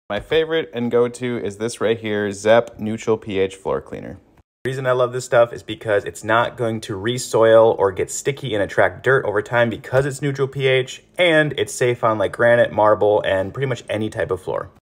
My favorite and go-to is this right here, Zep Neutral pH Floor Cleaner. The reason I love this stuff is because it's not going to re-soil or get sticky and attract dirt over time because it's neutral pH, and it's safe on like granite, marble, and pretty much any type of floor.